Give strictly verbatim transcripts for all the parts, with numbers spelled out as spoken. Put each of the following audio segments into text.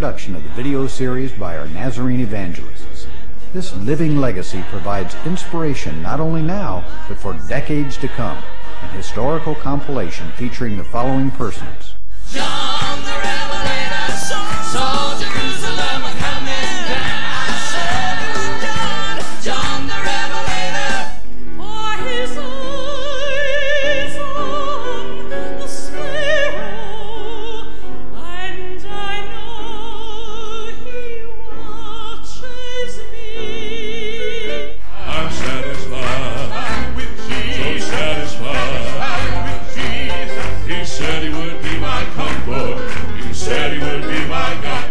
production of the video series by our Nazarene evangelists. This living legacy provides inspiration not only now, but for decades to come. An historical compilation featuring the following persons: John the Revelator saw, saw Jerusalem coming down. I said it was John, John the Revelator. For his eyes on the sparrow, and I know he watches me. I'm satisfied with Jesus, so satisfied with Jesus. He said he would be my comfort. He said he would be my God.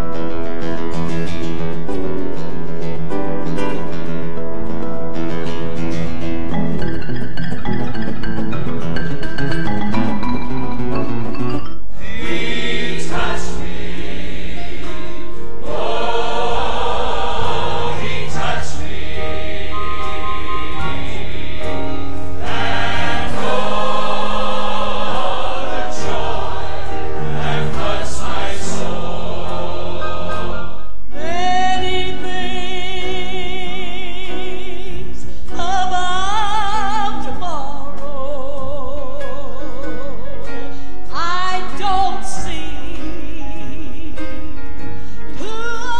He touched me. Oh, he touched me. And oh, the joy that floods my soul. Many things about tomorrow I don't see to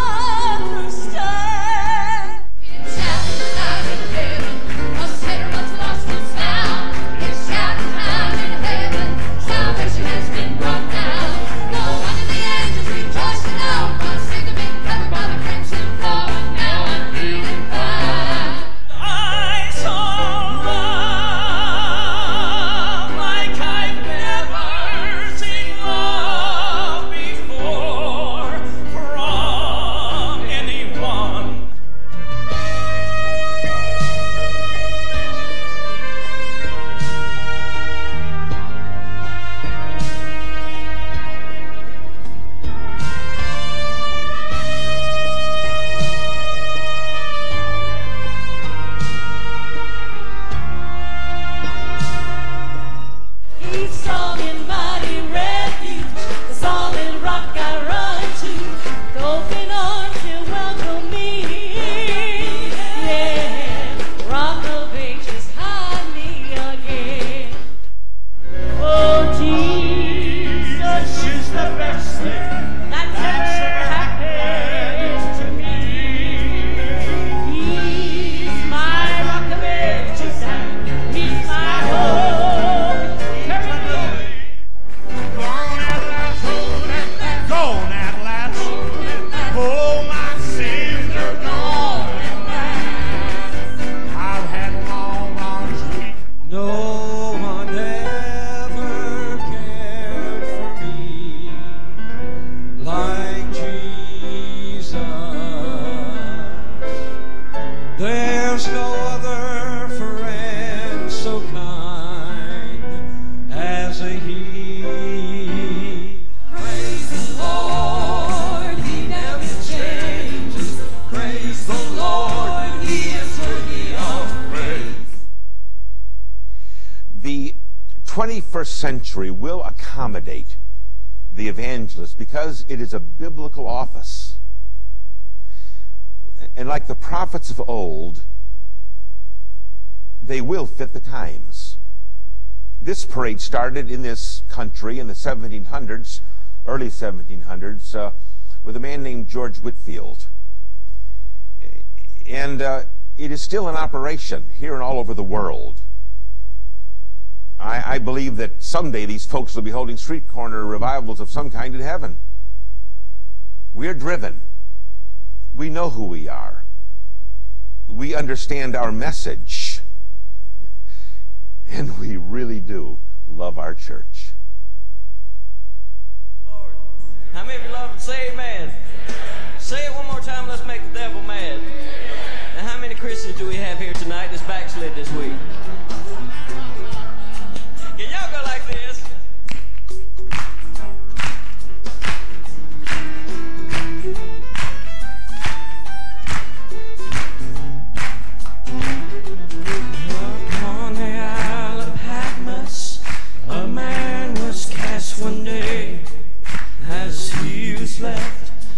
understand. It's shouting out in heaven, a sinner was lost was found. It's shouting out in heaven, salvation has been brought down. No wonder the angels rejoice now. My sins have been covered by the crimson flow, and now I'm feeling fine. I saw love like I've never seen love before from anyone. He's solid, mighty refuge, the solid rock I run to. The open arms he'll welcome me. Yeah, rock of ages, hide me again. Oh, Jesus is the best thing that's ever happened to me. He's my rock of ages and he's my hope. Gone at last. Oh, my sins are gone at last. I've had long, long street. No one ever cared for me like Jesus. There's no other friend so kind as a he. Praise the Lord, he never changes. Praise the Lord, he is worthy of praise. The twenty-first century will accommodate the evangelist because it is a biblical office. And like the prophets of old, they will fit the times. This parade started in this country in the seventeen hundreds, early seventeen hundreds, uh, with a man named George Whitefield. And uh, it is still in operation here and all over the world. I, I believe that someday these folks will be holding street corner revivals of some kind in heaven. We're driven. We know who we are. We understand our message. And we really do love our church. Lord, how many of you love him? Say amen. Say it one more time. Let's make the devil mad. And how many Christians do we have here tonight that's backslid this week? Can y'all go like this? Upon the Isle of Patmos, a man was cast one day as he was left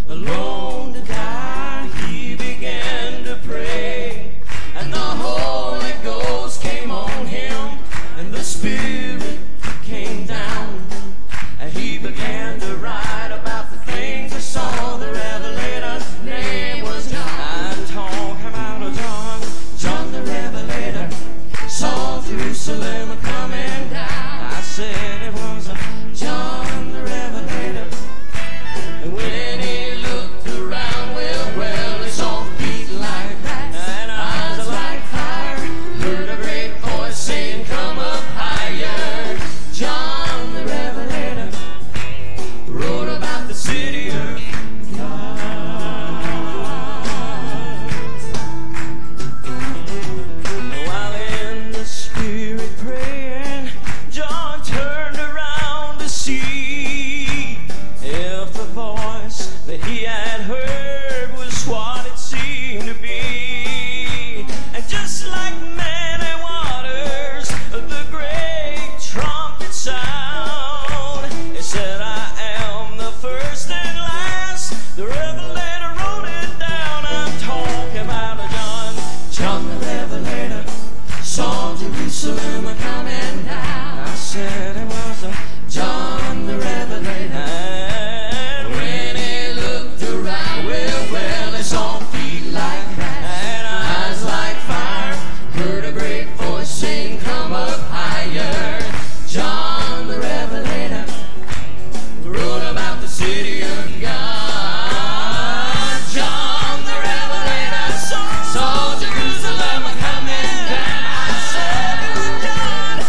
Jerusalem a coming down. I said it was a John the Revelator. and When he looked around, well, well, he saw feet like brass, and I eyes like fire, heard a great voice sing, come up higher. John the Revelator wrote about the city of God. John the Revelator saw, saw Jerusalem a coming down. I said it was John.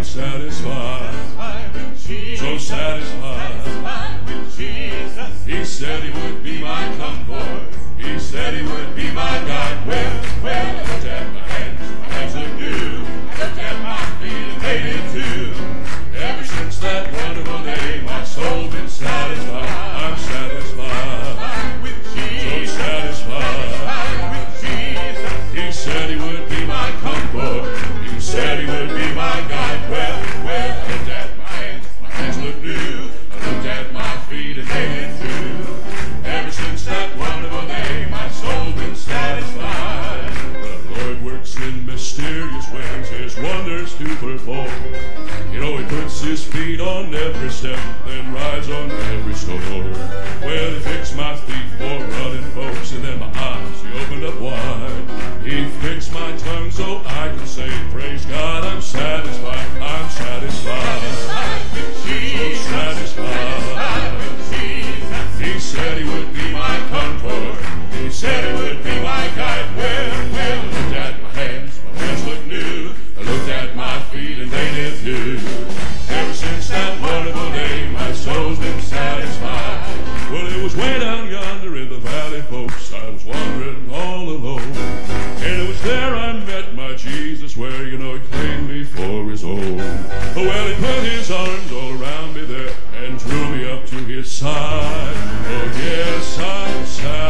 satisfied, so satisfied. He said he would be my comfort. He said he would be my guide. Well, well, I looked at my hands, my hands look new. I looked at my feet and they did too. Ever since that wonderful day, my soul's been satisfied. I'm satisfied, so satisfied. He said he would be my comfort. He said he would be my guide. Well, well, I looked at my hands, my hands look new. I looked at my feet and they did too. Ever since that wonderful day, my soul's been satisfied. The Lord works in mysterious ways, His wonders to perform. You know, He puts His feet on every step, then rides on every storm. Well, He fixed my feet for running folks, and then my eyes He opened up wide. He fixed my tongue so I can say, praise God, I'm satisfied, I'm satisfied, so satisfied. He said He would be my comfort. He said He would be my guide. Well, well, I looked at my hands, my hands look new. I looked at my feet and they did too. Ever since that wonderful day, my soul's been satisfied. Well, it was way down yonder in the valley, folks. I was wandering all alone. And it was there I met my Jesus, where, you know, He claimed me for His own. Well, He put His arms all around me there and drew me up to His side. Oh, yes, I'm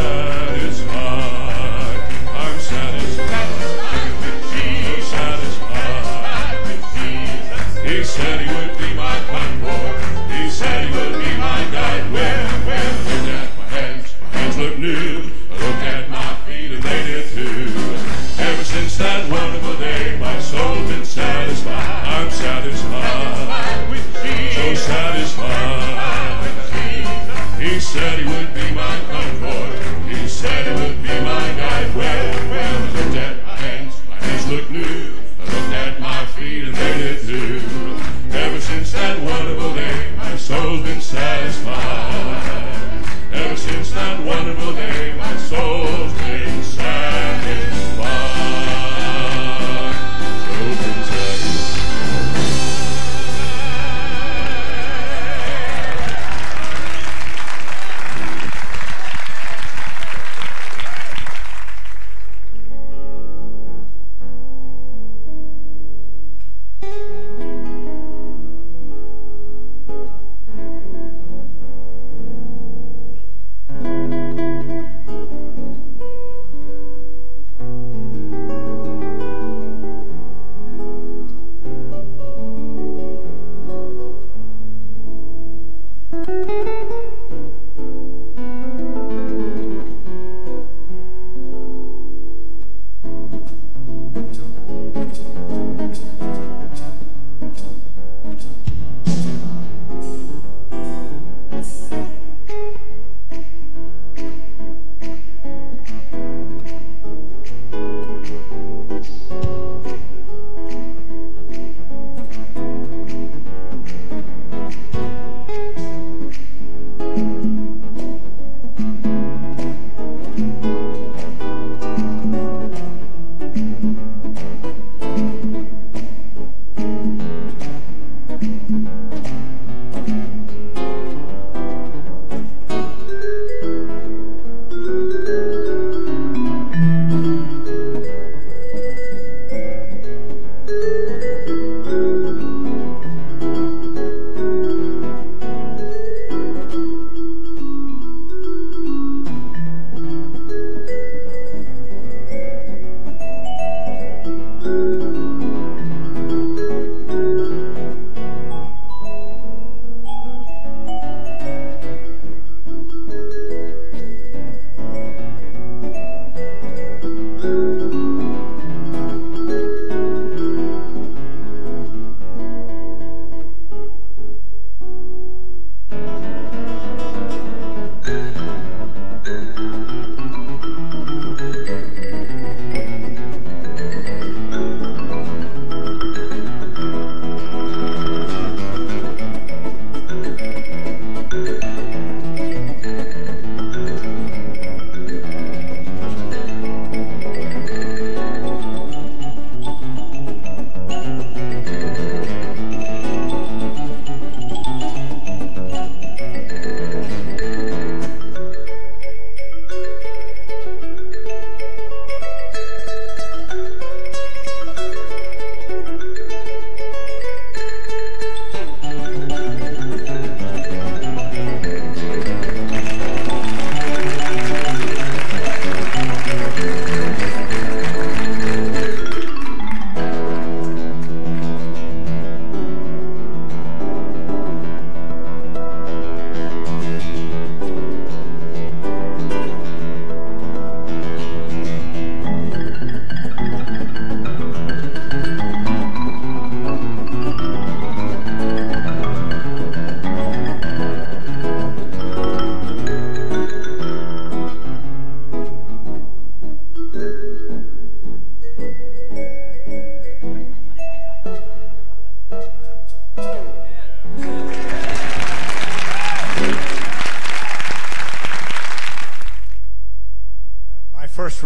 satisfied. I'm satisfied. So satisfied. He said He would be my comfort. He said He would be my guide. Well, well, I looked at my hands. My hands look new. I looked at my feet and they did too. Ever since that wonderful day, my soul's been satisfied. I'm satisfied. So satisfied. He said He would be my comfort. He said He would be my guide. Well, well, I looked at my hands. My hands look new. I looked at my feet and they did too. Ever since that wonderful day, my soul's been satisfied. Ever since that wonderful day, my soul's been satisfied. So been Thank you.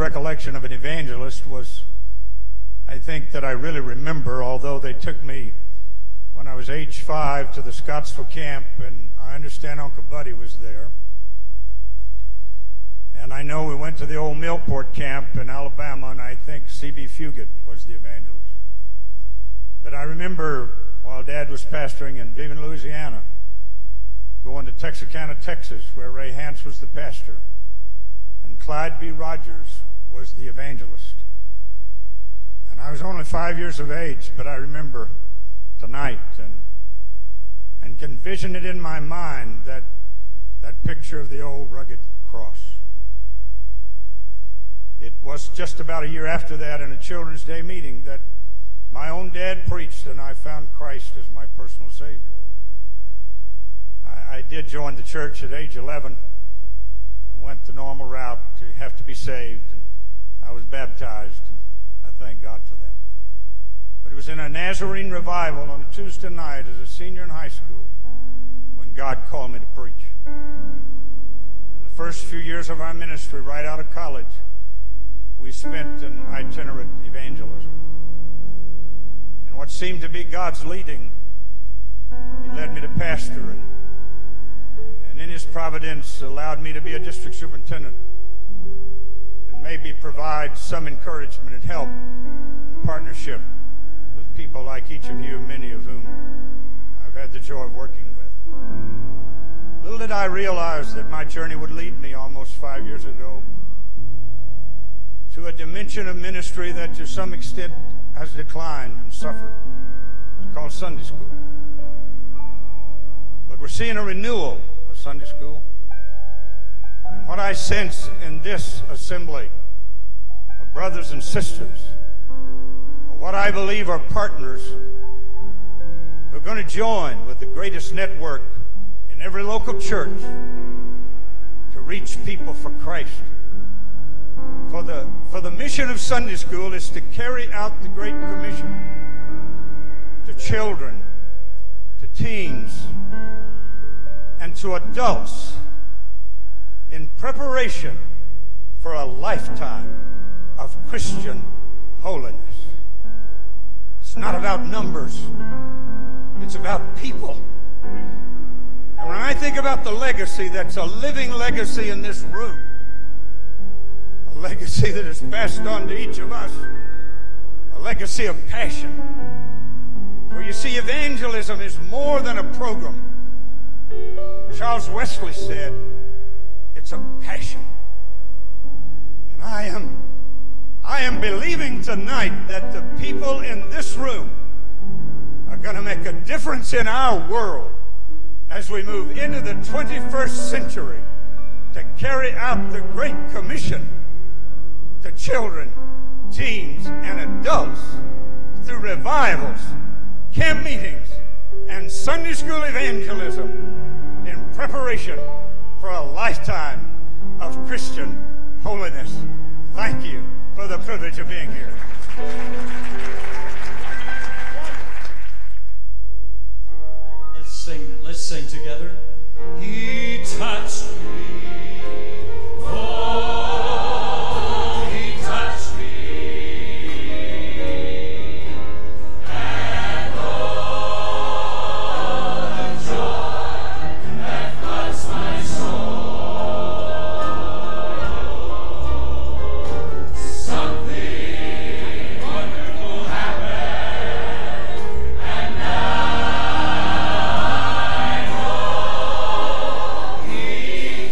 recollection of an evangelist was, I think, that I really remember, although they took me when I was age five to the Scottsville camp, and I understand Uncle Buddy was there. And I know we went to the old Millport camp in Alabama, and I think C B Fugit was the evangelist. But I remember while Dad was pastoring in Beaven, Louisiana, going to Texarkana, Texas, where Ray Hance was the pastor, and Clyde B. Rogers was the evangelist. And I was only five years of age, but I remember tonight and and can vision it in my mind, that that picture of the old rugged cross. It was just about a year after that, in a Children's Day meeting, that my own dad preached, and I found Christ as my personal Savior. I, I did join the church at age eleven, and went the normal route. You have to be saved, and I was baptized, and I thank God for that. But it was in a Nazarene revival on a Tuesday night as a senior in high school when God called me to preach. In the first few years of our ministry, right out of college, we spent in itinerant evangelism. And what seemed to be God's leading, He led me to pastor, and, and in His providence allowed me to be a district superintendent and maybe provide some encouragement and help and partnership with people like each of you, many of whom I've had the joy of working with. Little did I realize that my journey would lead me almost five years ago to a dimension of ministry that to some extent has declined and suffered. It's called Sunday school. But we're seeing a renewal of Sunday school. And what I sense in this assembly of brothers and sisters, are what I believe are partners who are going to join with the greatest network in every local church to reach people for Christ. For the, for the mission of Sunday school is to carry out the Great Commission to children, to teens, and to adults in preparation for a lifetime of Christian holiness. It's not about numbers. It's about people. And when I think about the legacy that's a living legacy in this room, a legacy that is passed on to each of us, a legacy of passion. For you see, evangelism is more than a program. Charles Wesley said, it's a passion. And I am, I am believing tonight that the people in this room are going to make a difference in our world as we move into the twenty-first century to carry out the Great Commission to children, teens, and adults through revivals, camp meetings, and Sunday school evangelism in preparation for a lifetime of Christian holiness. Thank you for the privilege of being here. Let's sing, let's sing together. He touched me. Oh, He touched me. And oh, the joy that floods my soul. Something wonderful happened, and now I know He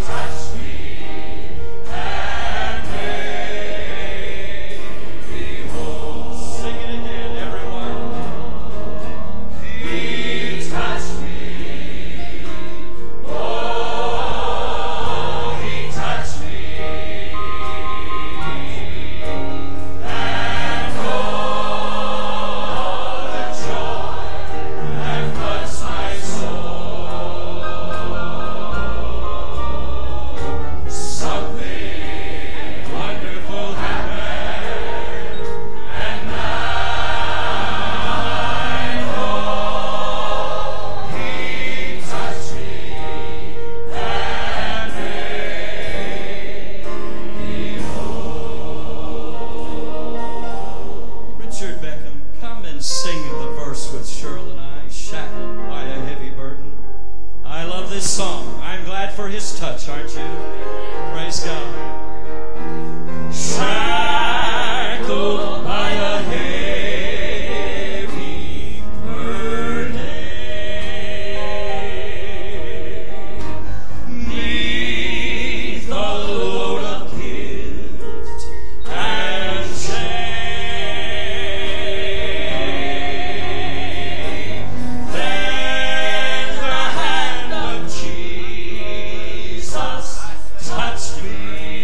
song. I'm glad for his touch, aren't you? Praise God. Shackled by a heavy burden, neath the load of guilt and shame, then the hand of Jesus touched me.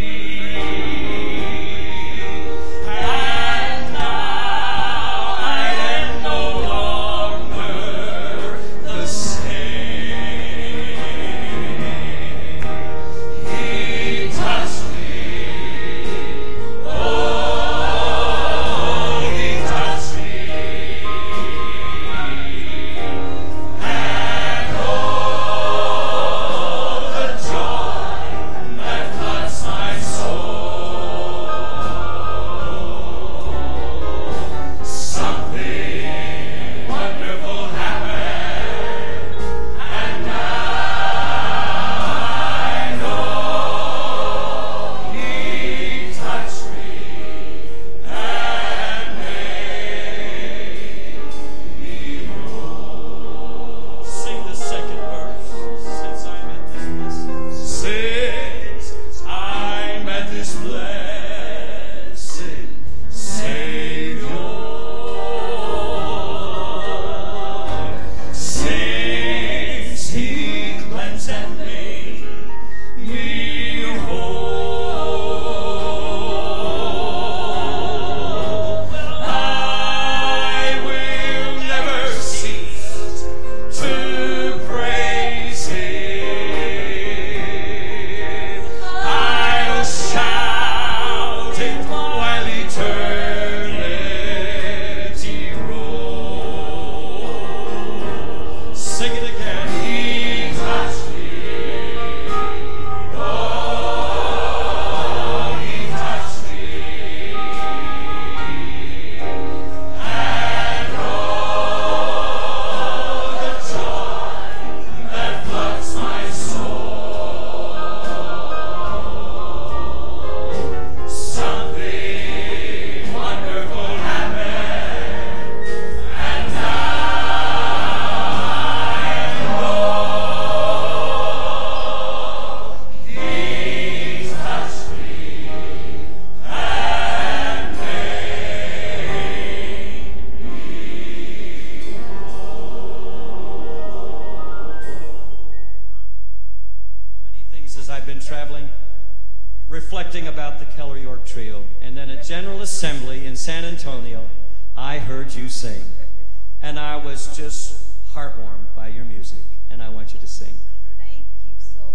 Reflecting about the Keller York Trio, and then at General Assembly in San Antonio, I heard you sing, and I was just heartwarmed by your music, and I want you to sing. Thank you so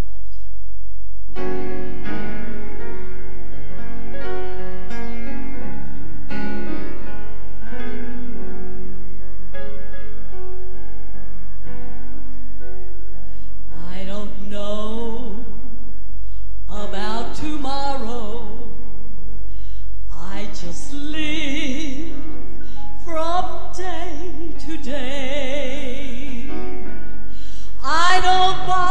much. I don't know about tomorrow, I just live from day to day. I don't buy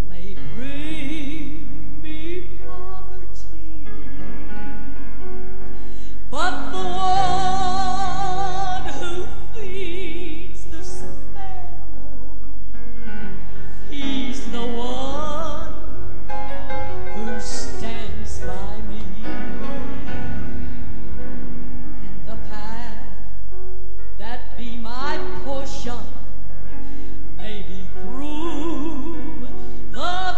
may bring me poverty, but the one who feeds the sparrow, he's the one who stands by me. And the path that be my portion may be through the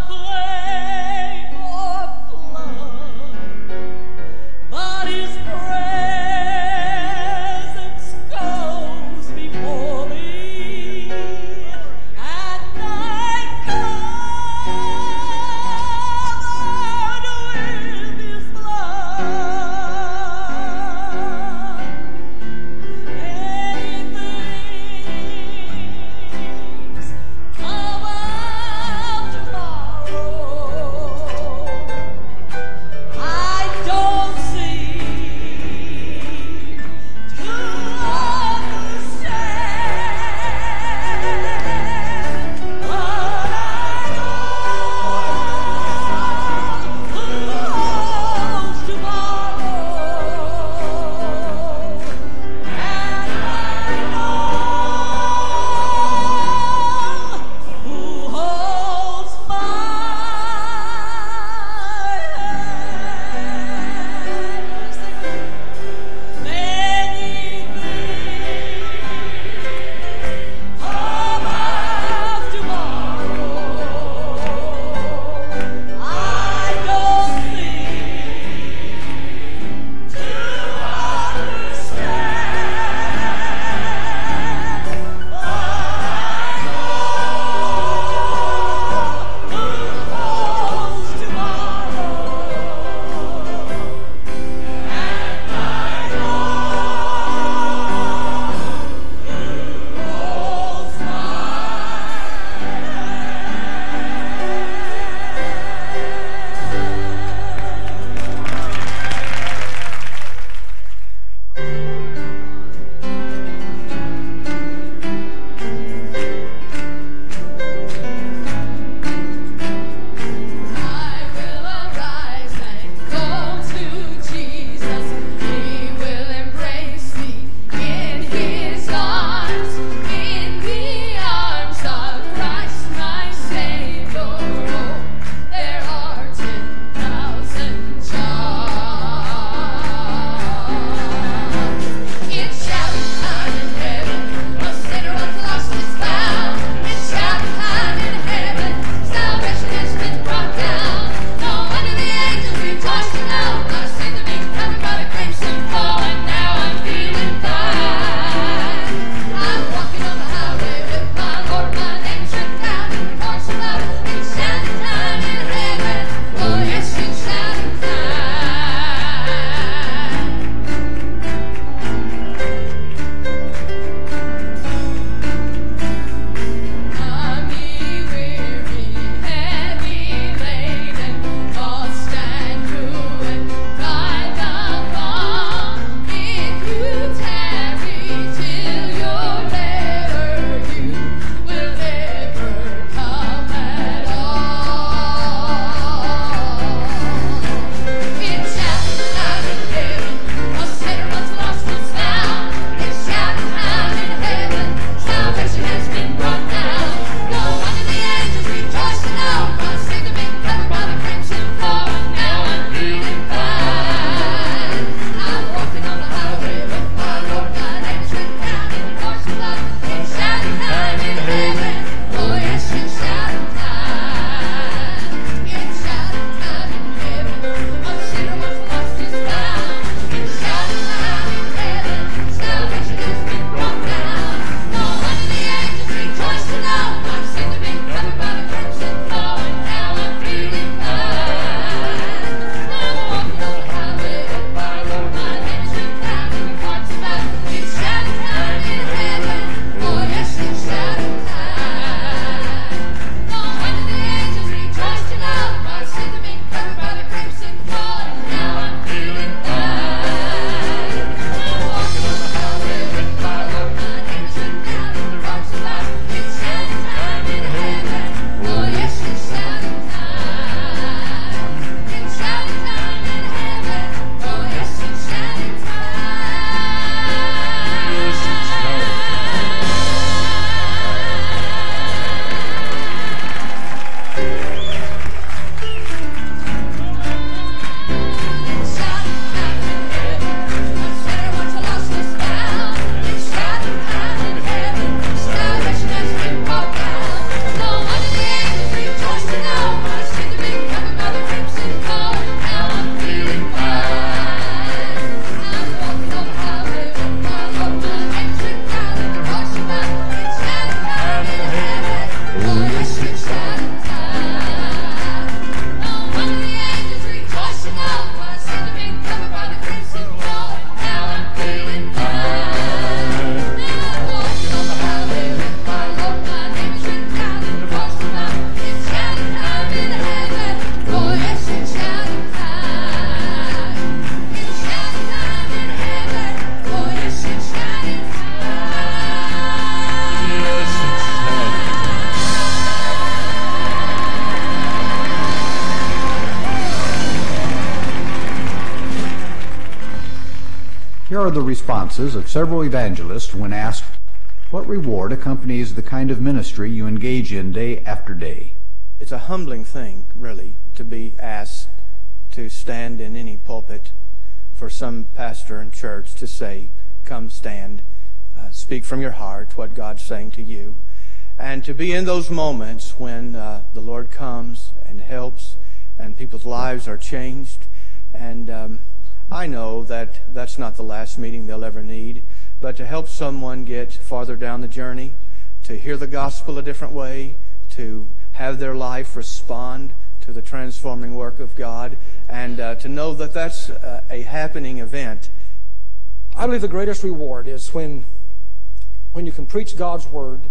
Here are the responses of several evangelists when asked, what reward accompanies the kind of ministry you engage in day after day? It's a humbling thing, really, to be asked to stand in any pulpit for some pastor in church to say, come stand, uh, speak from your heart what God's saying to you. And to be in those moments when uh, the Lord comes and helps and people's lives are changed. And um, I know that that's not the last meeting they'll ever need, but to help someone get farther down the journey, to hear the gospel a different way, to have their life respond to the transforming work of God, and uh, to know that that's uh, a happening event. I believe the greatest reward is when when you can preach God's word,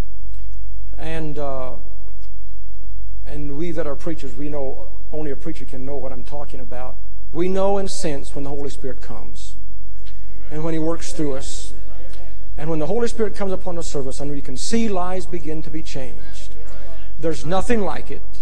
and uh, and we that are preachers, we know only a preacher can know what I'm talking about. We know and sense when the Holy Spirit comes and when He works through us. And when the Holy Spirit comes upon the service and we can see lives begin to be changed, there's nothing like it.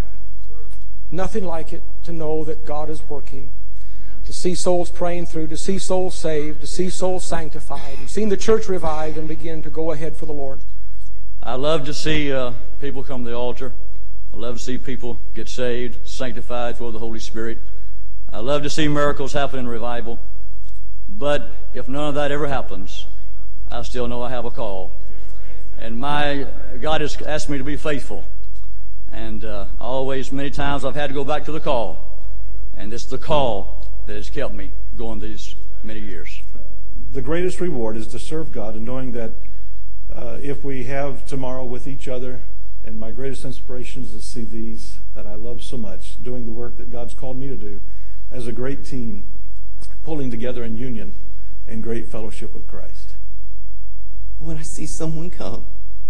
Nothing like it to know that God is working, to see souls praying through, to see souls saved, to see souls sanctified, and seeing the church revived and begin to go ahead for the Lord. I love to see uh, people come to the altar. I love to see people get saved, sanctified through the Holy Spirit. I love to see miracles happen in revival. But if none of that ever happens, I still know I have a call. And my God has asked me to be faithful. And uh, always, many times, I've had to go back to the call. And it's the call that has kept me going these many years. The greatest reward is to serve God and knowing that uh, if we have tomorrow with each other, and my greatest inspiration is to see these that I love so much doing the work that God's called me to do as a great team, pulling together in union and great fellowship with Christ. When I see someone come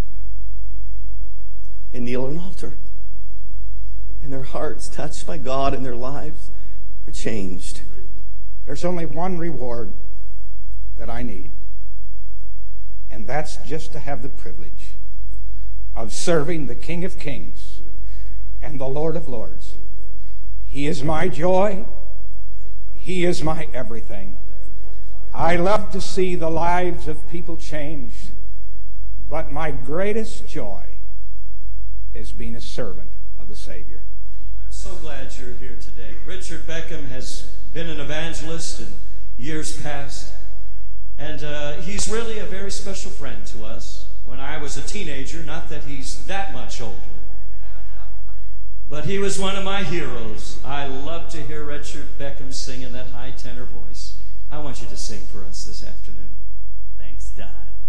and kneel at an altar, and their hearts touched by God and their lives are changed. There's only one reward that I need, and that's just to have the privilege of serving the King of Kings and the Lord of Lords. He is my joy. He is my everything. I love to see the lives of people changed, but my greatest joy is being a servant of the Savior. I'm so glad you're here today. Richard Beckham has been an evangelist in years past, and uh, he's really a very special friend to us. When I was a teenager, not that he's that much older, but he was one of my heroes. I love to hear Richard Beckham sing in that high tenor voice. I want you to sing for us this afternoon. Thanks, Don.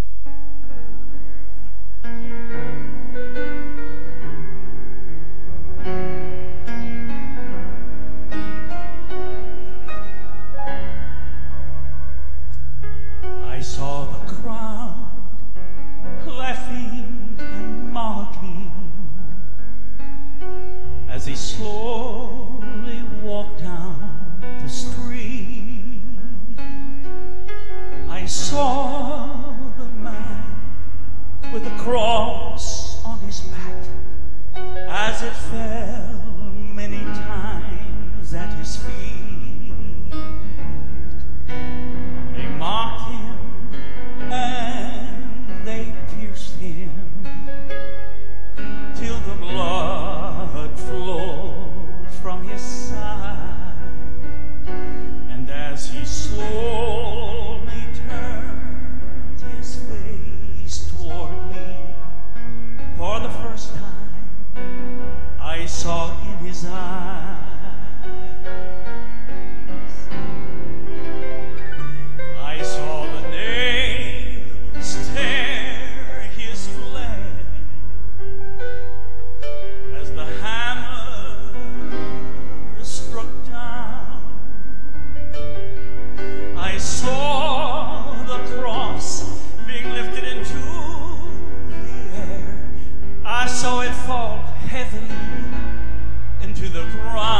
I saw the crowd laughing and mocking as he slowly walked down the street. I saw the man with a cross on his back as it fell many times at his feet. They mocked him and they pierced him till the blood flowed from his side. And as he slowly turned his face toward me, for the first time I saw in his eyes I saw the nails tear his flesh as the hammer struck down. I saw the cross being lifted into the air. I saw it fall heavily into the ground.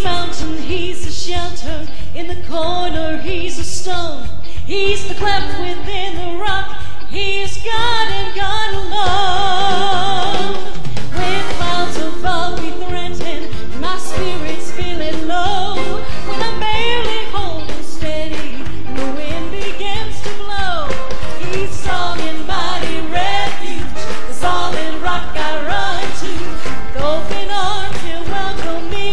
mountain, he's a shelter. In the corner, he's a stone. He's the cleft within the rock. He's God and God alone. When clouds above me threaten, my spirit's feeling low. When I'm barely holding steady, and the wind begins to blow. He's strong and mighty refuge, the solid rock I run to. With open arms, he'll welcome me.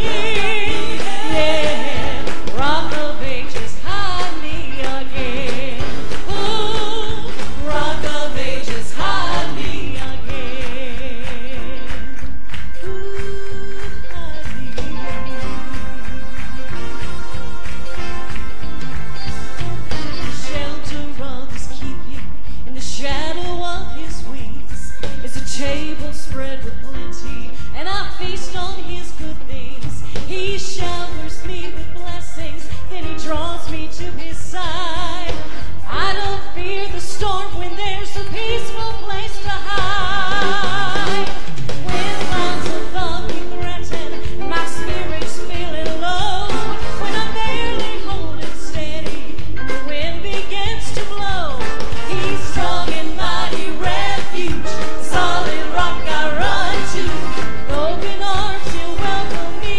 Yeah, rock of ages, hide me again. Ooh, rock of ages, hide me again. Ooh, hide me. Shelter of his keeping, in the shadow of his wings, is a table spread with plenty, and I feast on his good things. He showers me with blessings, then he draws me to his side. I don't fear the storm when there's a peaceful place to hide. When clouds above me threaten, my spirit's feeling low. When I'm barely holding steady, and the wind begins to blow. He's strong and mighty refuge, the solid rock I run to. With open arms, he'll welcome me.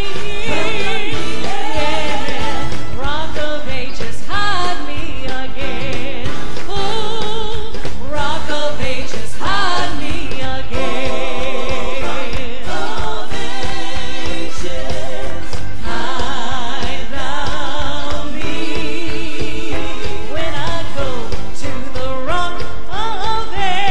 Yeah, rock of ages, hide me again. Ooh, rock of ages, hide me again. Rock of ages, hide thou me. When I go to the rock of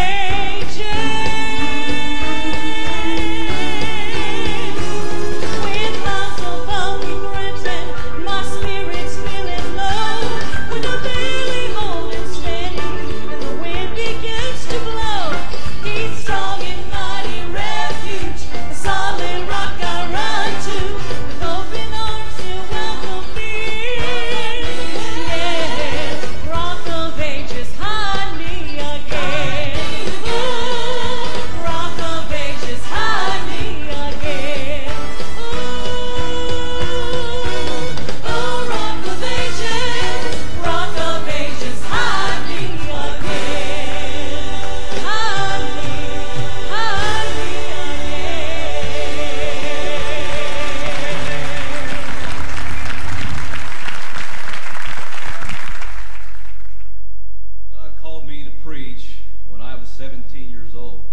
ages. When clouds above me threaten, my spirit's feeling low. When I'm barely holding steady, and the wind begins to blow. He's strong and mighty refuge, the solid rock I run to. With open arms, he'll welcome me. Yeah, rock of ages, hide me again. Ooh, rock of ages, hide me again. Ooh, oh, rock of ages, rock of ages, hide me again. Hide me, hide me God called me to preach when I was seventeen years old.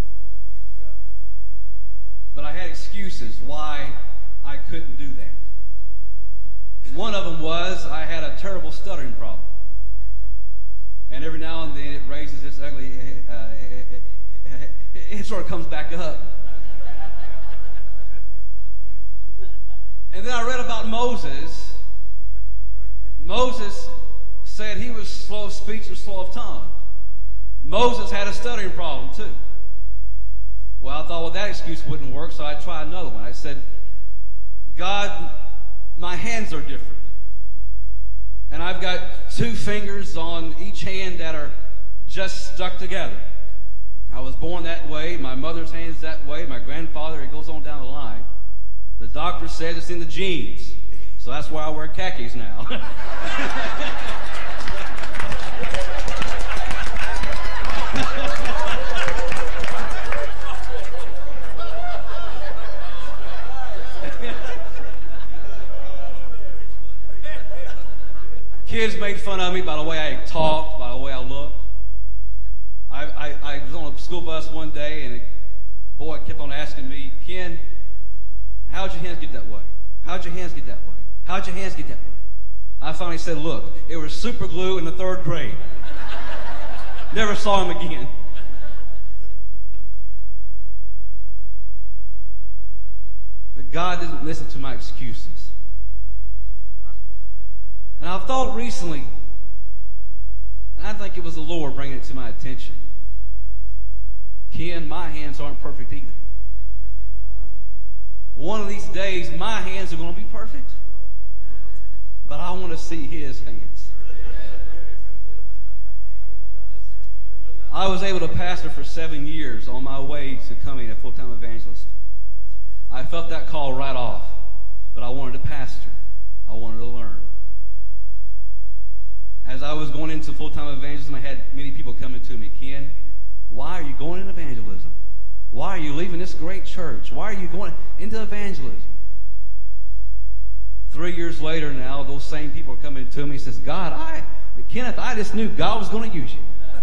But I had excuses why I couldn't do that. One of them was I had a terrible stuttering problem. And every now and then it raises its ugly, uh, it, it, it sort of comes back up. And then I read about Moses. Moses said he was slow of speech and slow of tongue. Moses had a stuttering problem too. Well, I thought, well, that excuse wouldn't work, so I tried another one. I said, God, my hands are different. And I've got two fingers on each hand that are just stuck together. I was born that way, my mother's hand's that way, my grandfather, it goes on down the line. The doctor says it's in the genes, so that's why I wear khakis now. Kids made fun of me by the way I talked, by the way I looked. I, I, I was on a school bus one day, and a boy kept on asking me, Ken, how'd your hands get that way? How'd your hands get that way? How'd your hands get that way? I finally said, look, it was super glue in the third grade. Never saw him again. But God didn't listen to my excuses. And I've thought recently, and I think it was the Lord bringing it to my attention. Ken, my hands aren't perfect either. One of these days, my hands are going to be perfect. But I want to see his hands. I was able to pastor for seven years on my way to becoming a full-time evangelist. I felt that call right off. but I wanted to pastor. I wanted to learn. As I was going into full-time evangelism, I had many people coming to me, Ken, why are you going into evangelism? Why are you leaving this great church? Why are you going into evangelism? Three years later now, those same people are coming to me and says, God, I, Kenneth, I just knew God was going to use you.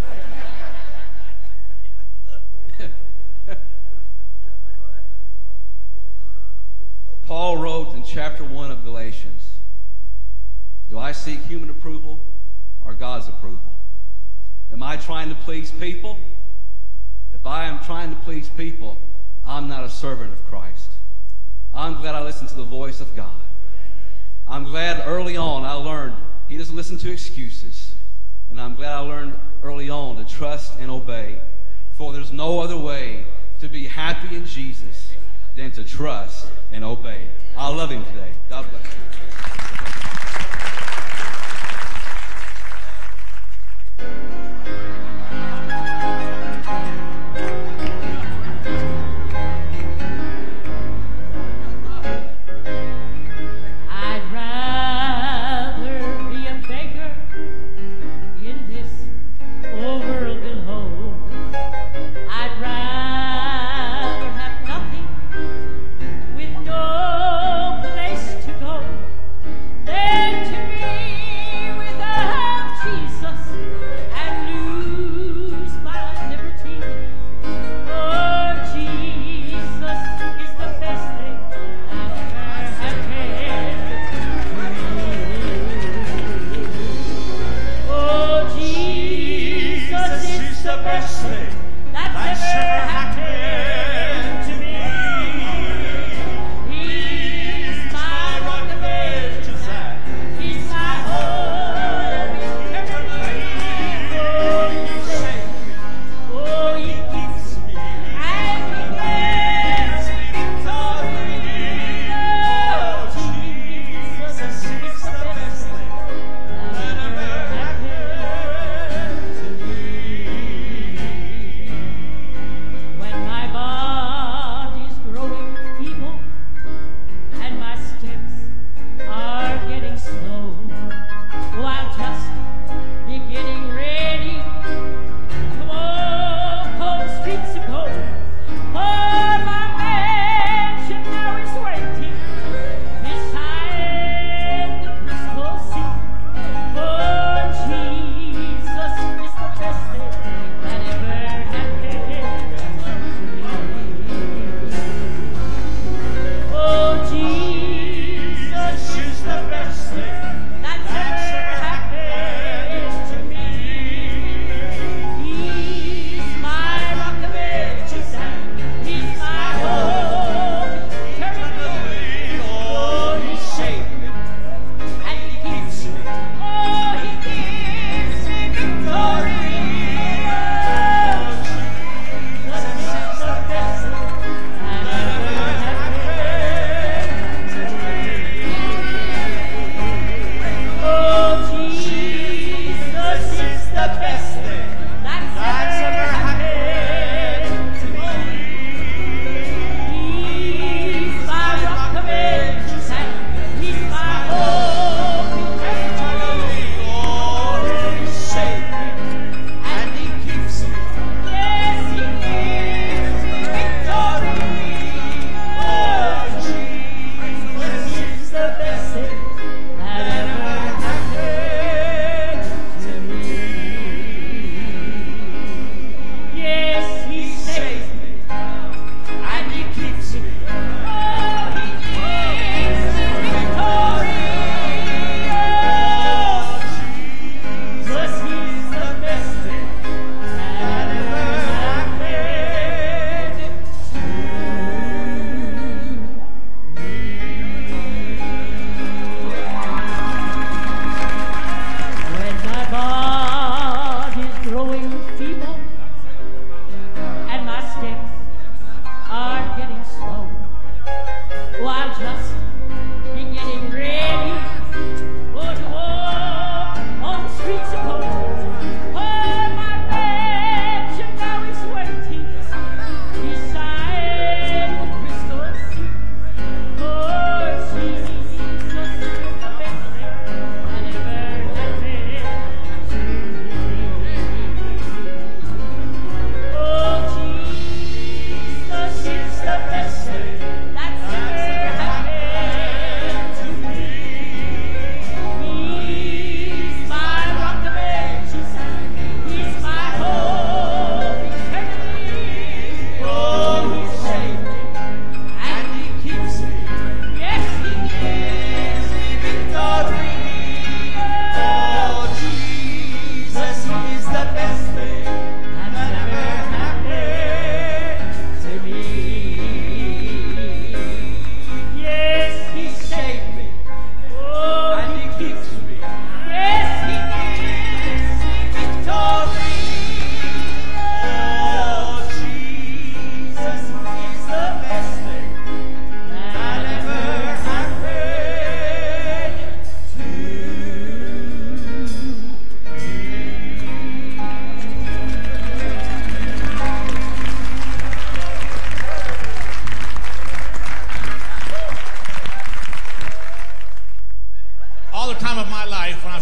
Paul wrote in chapter one of Galatians, do I seek human approval or God's approval? Am I trying to please people? If I am trying to please people, I'm not a servant of Christ. I'm glad I listened to the voice of God. I'm glad early on I learned he doesn't listen to excuses. And I'm glad I learned early on to trust and obey. For there's no other way to be happy in Jesus than to trust and obey. I love him today. God bless you.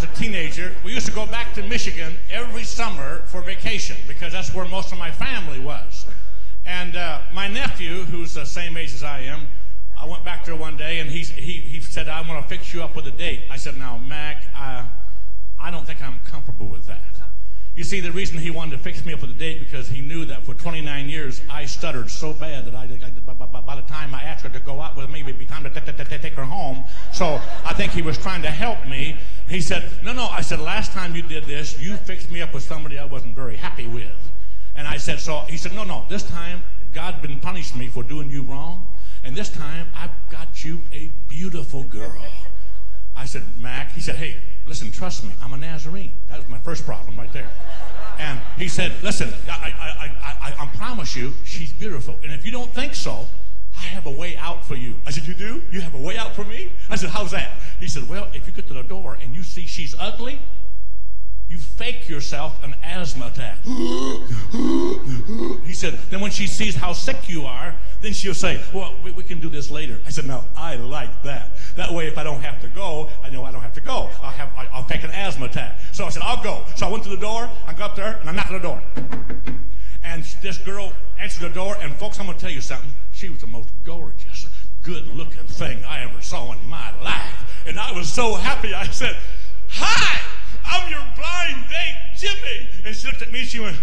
a teenager, we used to go back to Michigan every summer for vacation because that's where most of my family was. And uh, my nephew, who's the same age as I am, I went back there one day and he, he, he said, I want to fix you up with a date. I said, now, Mac, I, I don't think I'm comfortable with that. You see, the reason he wanted to fix me up with a date because he knew that for twenty-nine years I stuttered so bad that I, I by, by the time I asked her to go out with me, it'd be time to take her home. So I think he was trying to help me. He said, no, no. I said, last time you did this, you fixed me up with somebody I wasn't very happy with. And I said, so he said, no, no. This time God's been punishing me for doing you wrong. And this time I've got you a beautiful girl. I said, Mac, he said, hey, listen, trust me, I'm a Nazarene. That was my first problem right there. And he said, listen, I, I, I, I, I promise you, she's beautiful. And if you don't think so, I have a way out for you. I said, you do? You have a way out for me? I said, how's that? He said, well, if you get to the door and you see she's ugly, you fake yourself an asthma attack. He said, then when she sees how sick you are, then she'll say, well, we, we can do this later. I said, no, I like that. That way, if I don't have to go, I know I don't have to go. I'll, have, I, I'll take an asthma attack. So I said, I'll go. So I went to the door, I got up there, and I knocked on the door. And this girl answered the door, and folks, I'm going to tell you something. She was the most gorgeous, good-looking thing I ever saw in my life. And I was so happy, I said, hi, I'm your blind date, Jimmy. And she looked at me, and she went,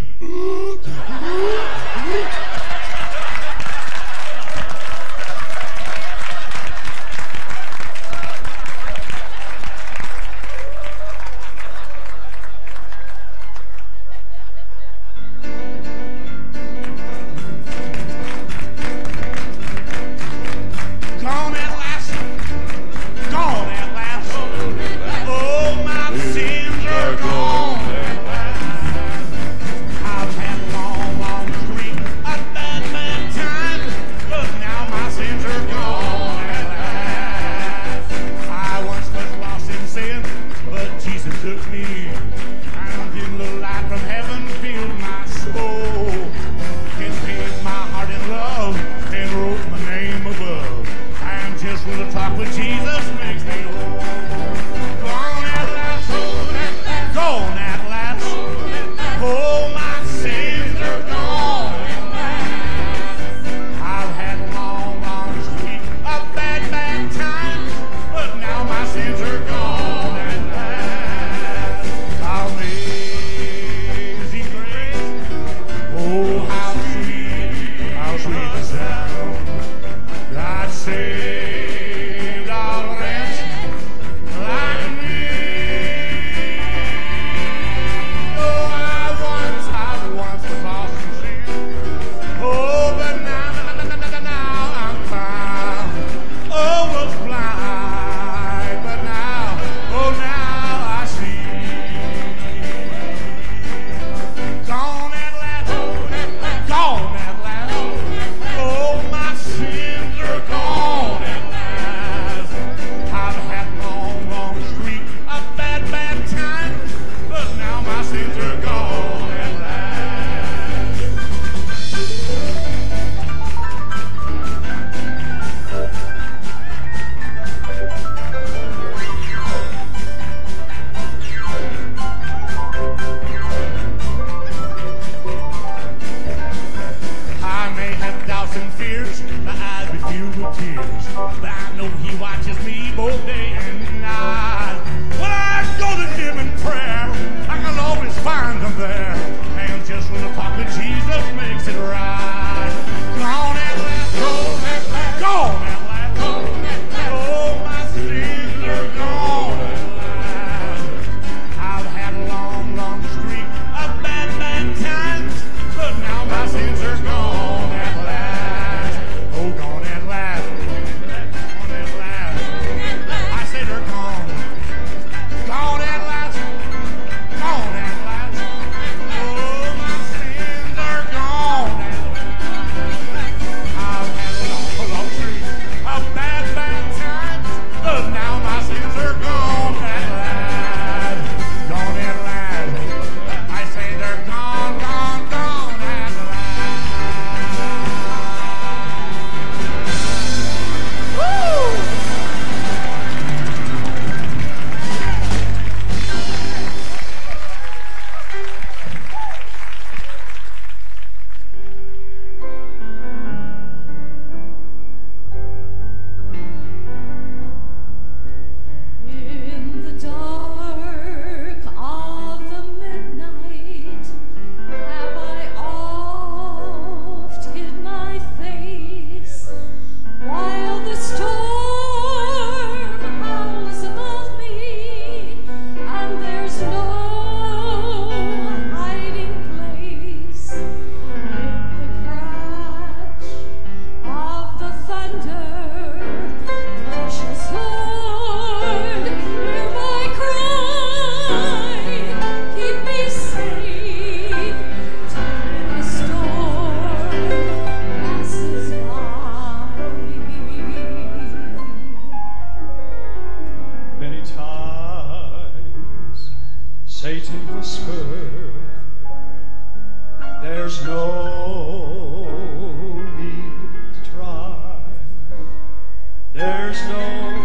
There's no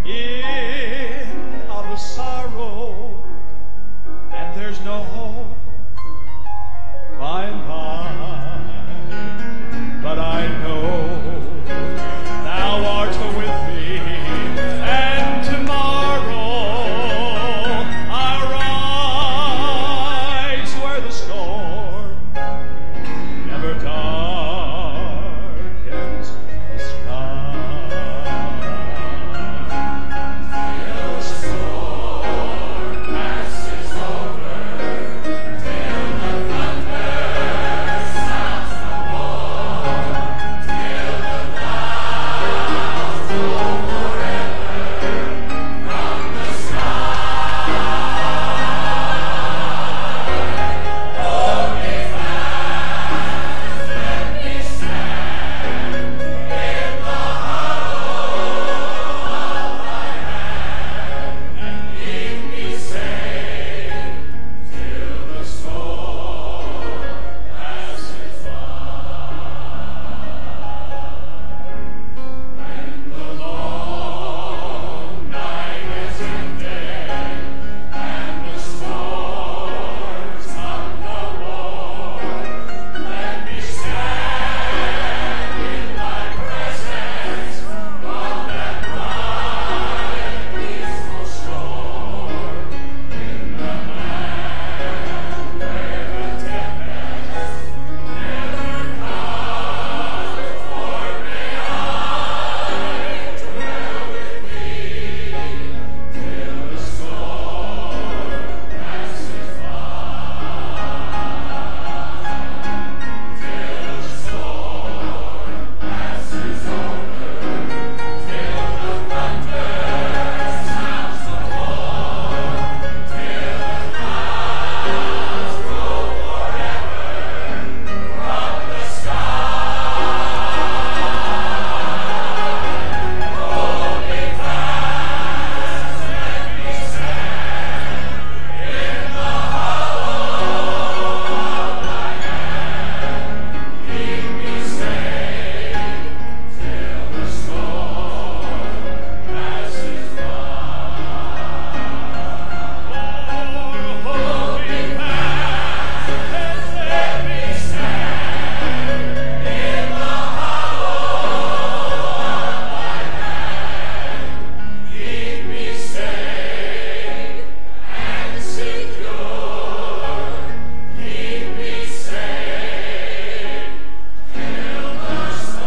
end of the sorrow, and there's no hope by and by. But I know thou art with me, and tomorrow I rise where the storm never darkens the sky. Till the storm passes over, till the thunder sounds no more, till the clouds roll forever from the sky. Hold me fast, let me stand in the hollow of thy hand, and keep me safe till the storm passes by. When the long night is ended, and the storms come no more, let me stand in thy presence on that bright, peaceful shore, in the land where the tempest never comes. For may I dwell with thee till the storm passes by. Till the storm passes over, till the thunder sounds no more, till the clouds roll forever from the sky. Hold me fast, let me stand in the hollow of thy hand. Keep me safe till the storm passes by. Hold me fast and let me stand in the hollow of thy hand. Keep me safe and secure. Keep me safe till the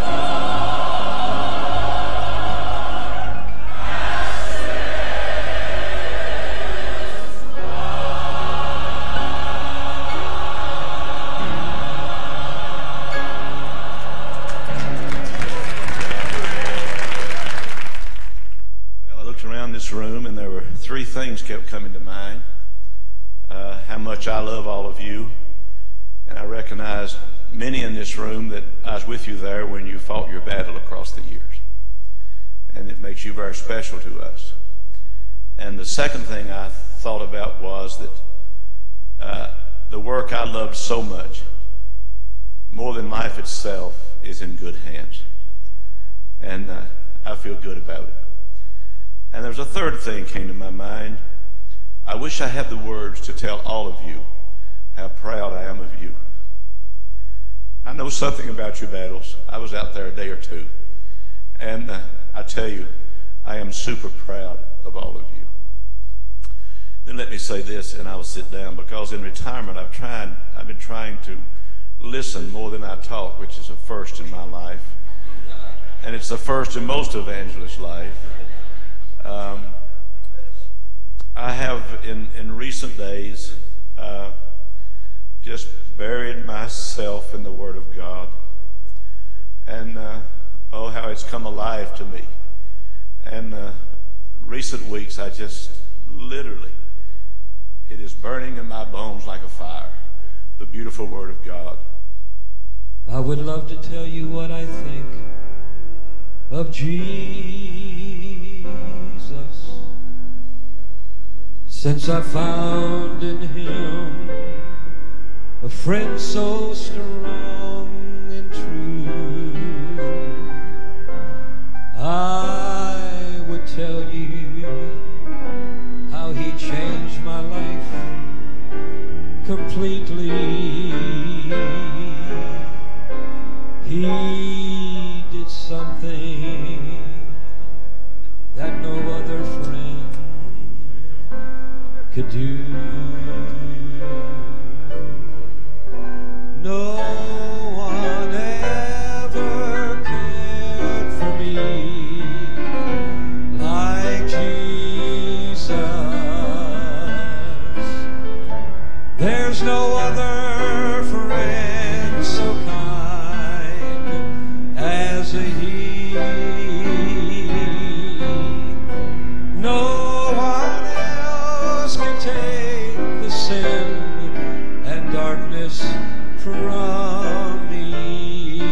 Well, I looked around this room and there were three things kept coming to mind. Uh, how much I love all of you. And I recognize many in this room that I was with you there when you fought your battle across the years. And it makes you very special to us. And the second thing I thought about was that uh, the work I loved so much, more than life itself, is in good hands. And uh, I feel good about it. And there's a third thing came to my mind. I wish I had the words to tell all of you how proud I am of you. I know something about your battles. I was out there a day or two. And uh, I tell you, I am super proud of all of you. Then let me say this, and I will sit down, because in retirement I've tried, I've been trying to listen more than I talk, which is a first in my life. And it's the first in most evangelists' life. Um, I have, in, in recent days, uh, just buried myself in the Word of God. And, uh, oh, how it's come alive to me. And uh, recent weeks, I just literally, it is burning in my bones like a fire, the beautiful Word of God. I would love to tell you what I think of Jesus, since I found in Him a friend so strong and true. I completely. He did something that no other friend could do. No one ever cared for me like Jesus. There's no other friend so kind as he. No one else can take the sin and darkness from me.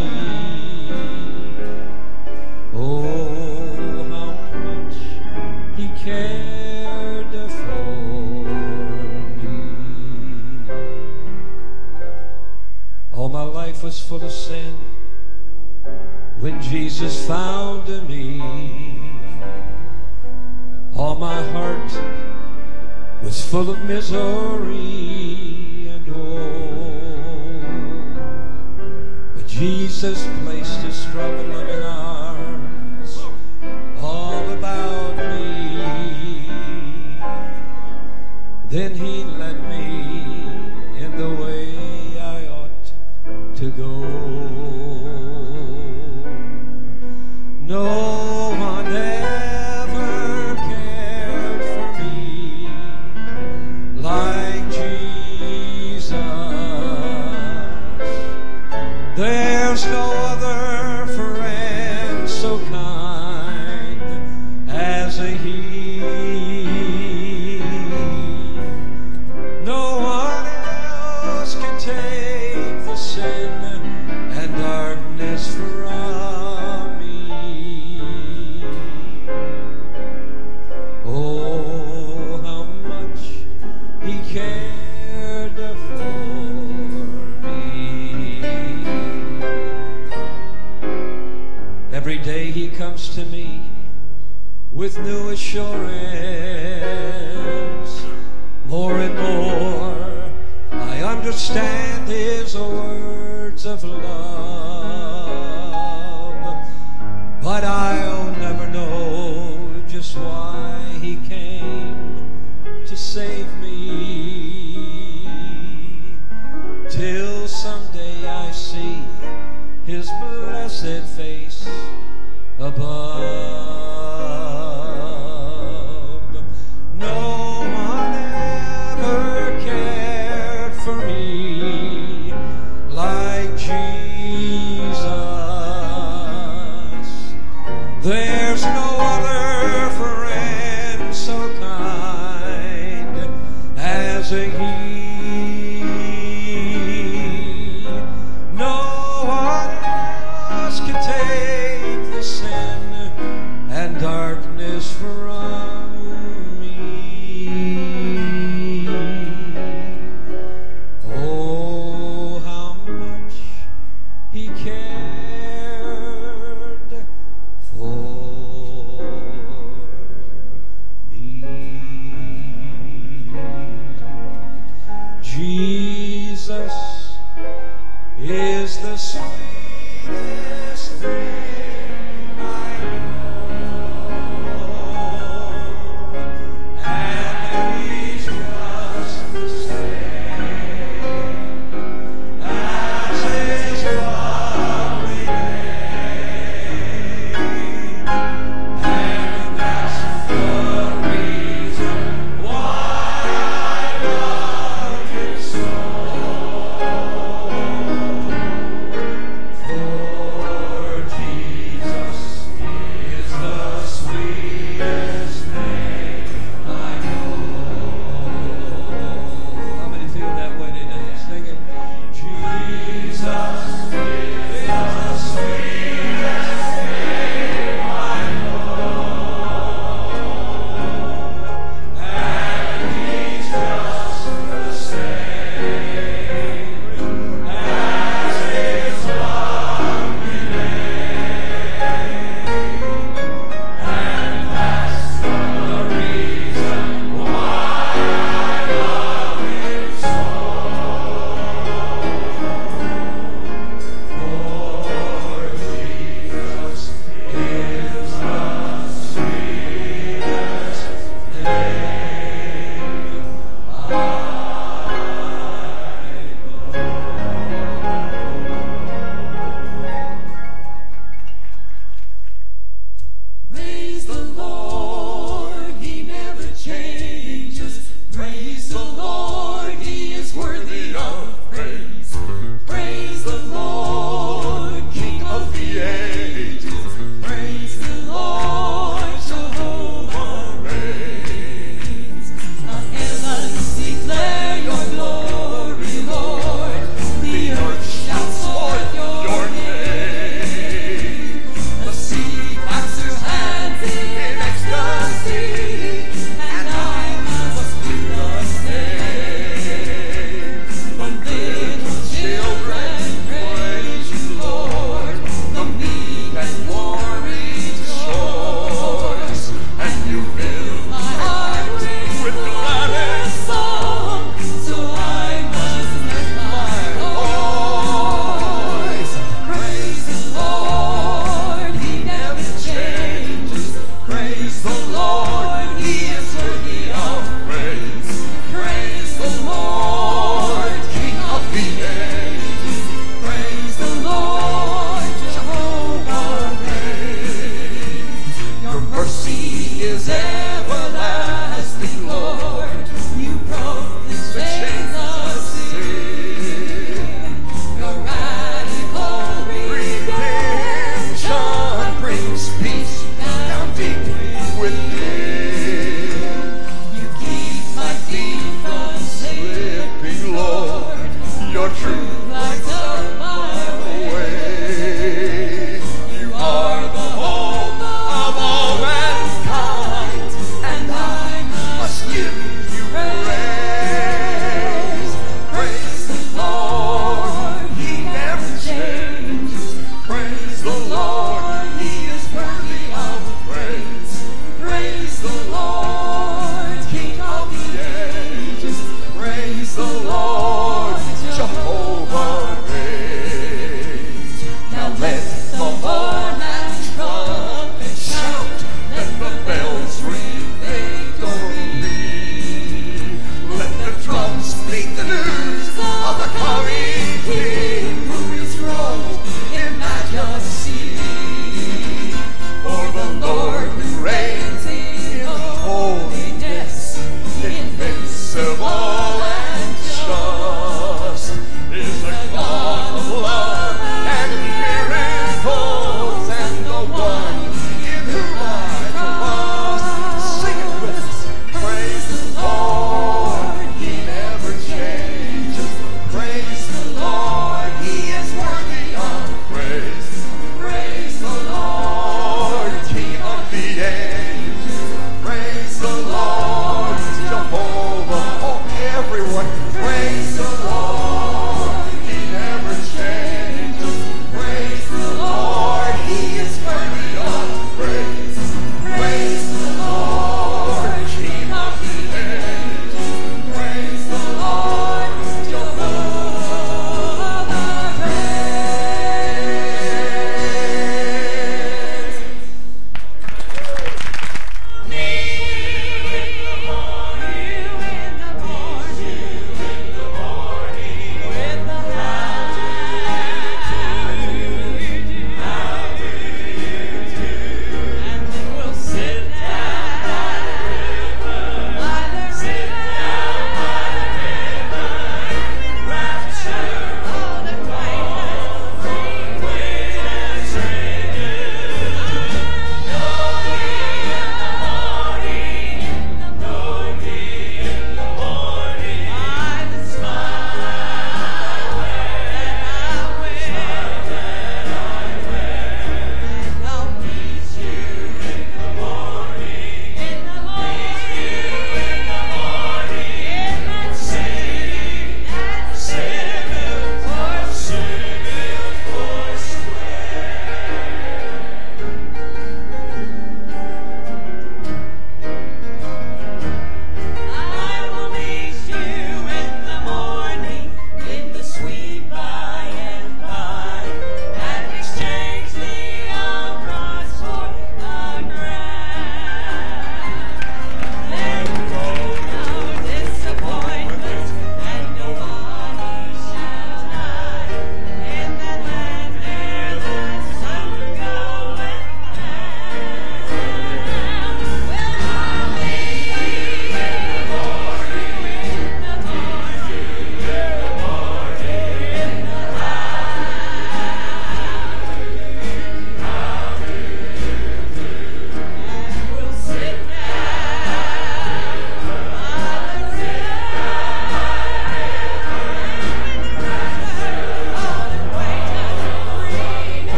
Oh, how much he cared for me. All my life was full of sin when Jesus found me. All my heart was full of misery and woe, but Jesus placed his strong and loving arms all about me. Then he led me in the way I ought to go. No one ever cared for me like Jesus. There's no other friend so kind as he. No one else can take the sin and darkness from me. Oh, how much he cared for me. Every day he comes to me with new assurance. More and more I understand his words of love, but I'll never know just why he came to save me, till someday I see his blessed face above. No one ever cared for me like Jesus. There's no other friend so kind as he. No one else can take the sin and darkness from me. Oh, how much he cared for me. the Lord.